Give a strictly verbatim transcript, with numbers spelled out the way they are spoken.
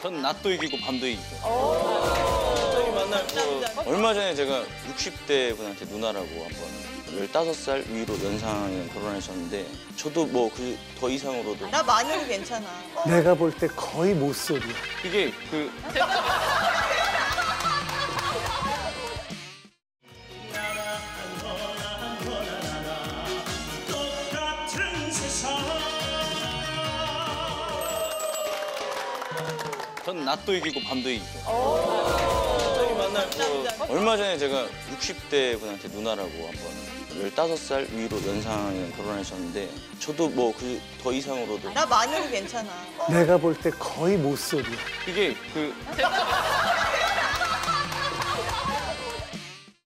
전 낮도 이기고 밤도 이기고. 갑자기 만날 거. 얼마 전에 제가 육십 대 분한테 누나라고 한번 열다섯 살 위로 연상에 결혼하셨는데 저도 뭐 그 더 이상으로도 나 마녀도 괜찮아. 내가 볼 때 거의 모쏠이야. 이게 그 전 낮도 이기고 밤도 이기고. 갑자기 만날 거. 얼마 전에 제가 육십 대 분한테 누나라고 한번 열다섯 살 위로 연상에 결혼하셨는데 저도 뭐 그 더 이상으로도 나 마녀도 괜찮아. 내가 볼 때 거의 모쏠이야. 이게 그